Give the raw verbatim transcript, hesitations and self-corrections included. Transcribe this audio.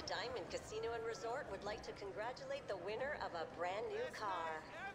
Diamond Casino and Resort would like to congratulate the winner of a brand new car.